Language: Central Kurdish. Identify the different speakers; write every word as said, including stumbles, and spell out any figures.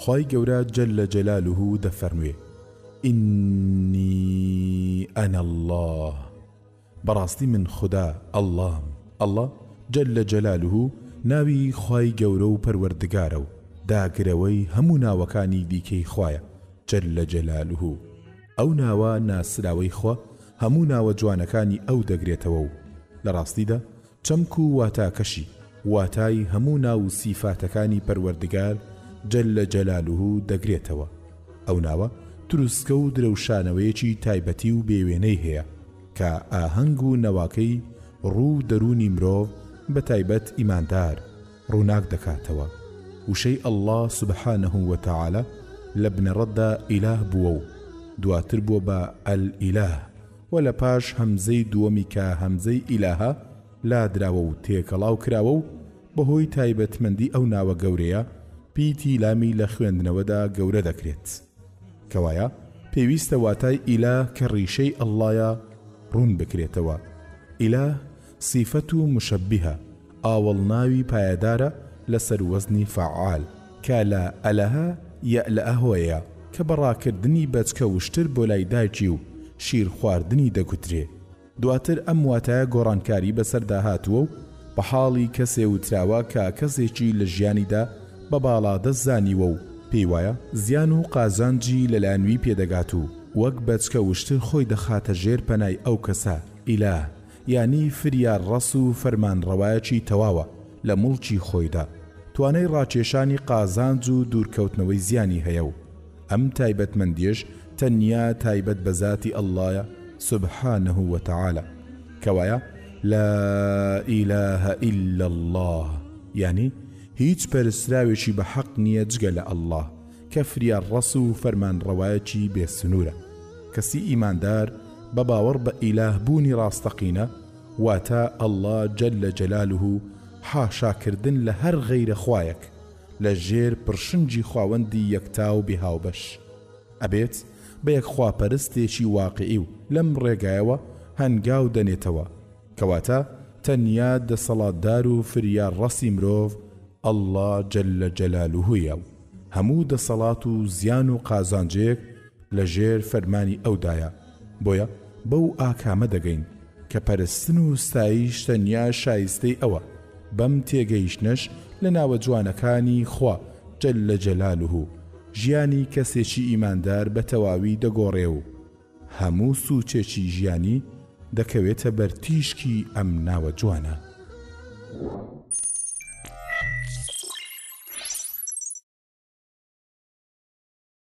Speaker 1: خوای گەورە جل جلاله دەفەرموێ إني أنا الله بەڕاستی من خدا اللهم الله جل جلاله ناوی خوای گەورە و پەروەردگارە و داگرەوەی هەموو ناوەکانی دیکەی خوایە جل جلاله ئەو ناوە ناسراوەی خوا هەموو ناوە جوانەکانی ئەو دەگرێتەوە و لە ڕاستیدا چەمک و واتاکەشی واتای هەموو ناو و سیفاتەکانی پەروەردگار جل جلاله دەگرێتەوە. ئەو ناوە دروستکە و درەوشانەوەیەکی تایبەتی و بێوێنەی هەیە کە ئاهەنگ و نەواکەی ڕوو دەرونی مرۆڤ بە تایبەت ئیماندار ڕووناک دەکاتەوە. وشەی ئەڵڵا سبحانه وتعالى لە بنەڕەتدا ئیلاه بووە و دواتر بووە بە ئەلئیلاه و لە پاش هەمزەی دووەمی کە هەمزەی ئیلاهە لادراوە و تێکەڵاو کراوە و بەهۆی تایبەتمەندی ئەو ناوە گەورەیە پیتی لامی لە خوێندنەوەدا گەورە دەکرێت کەوایە پێویستە واتای ئیلاه کە ڕیشەی ئەڵڵایە ڕوون بکرێتەوە. ئیلاه صیفەت و مشەبیهە ئاوەڵ ناوی پایەدارە لەسەر وەزنی فەعال کە لە ئەلەهە یەئلەئە هۆیە کە بەڕاکردنی بەچکە وشتر بۆ لای دایکی و شیر خواردنی دەگوترێ. دواتر ئەم واتایە گۆڕانکاری بەسەردا هاتووە و بە حاڵی کەسێ وتراوە کە کەسێکی لە ژیانیدا بە باڵا دەستزانیوە و پێی وایە زیان و قازانجی لەلایەنوی پێدەگات و وەک بەچکە وشتر خۆی دەخاتە ژێر پەنای ئەو کەسە ئیلاه یانی فریار ڕەس و فەرمان ڕەوایەکی تەواوە لە موڵکی خۆیدا توانای ڕاکێشانی قازانج و دوورکەوتنەوەی زیانی هەیە و ئەم تایبەتمەندیش تەنیا تایبەت بە ذاتی ئەڵڵایە سبحانه وتعالى کەوایە لا إله إلا الله یعنی هیچ پەرستراوێکی بە حەق نییە جگە لە ئەڵڵاه کە فریار ڕەس و فەرمان ڕەوایەکی بێسنوورە. کەسی ئیماندار بە باوەڕ بە ئیلاه بوونی ڕاستەقینە واتە ئەڵڵا جل جلاله حاشاکردن لە هەر غەیرە خوایەک لە ژێر پرشنجی خواوەندی یەکتا و بێهاوبەش ئەبێت بە یەک خواپەرستێکی واقعی و لەم ڕێگایەوە هەنگاو دەنێتەوە کەواتە تەنیا دەسەڵاتدار و فریار ڕەسی مرۆڤ ئەڵڵا جل جلالهویە و هەموو دەسەڵات و زیان و قازانجێک لە ژێر فەرمانی ئەودایە. بۆیە بەو ئاکامە دەگەین کە پەرستن و ستایش تەنیا شایستەی ئەوە بەم تێگەیشتنەش لە ناوە جوانەکانی خوا جل جلاله ژیانی کەسێکی ئیماندار بە تەواوی دەگۆڕێ و هەموو سوچێکی ژیانی دەکەوێتە بەر تیشکی ئەم ناوە جوانە.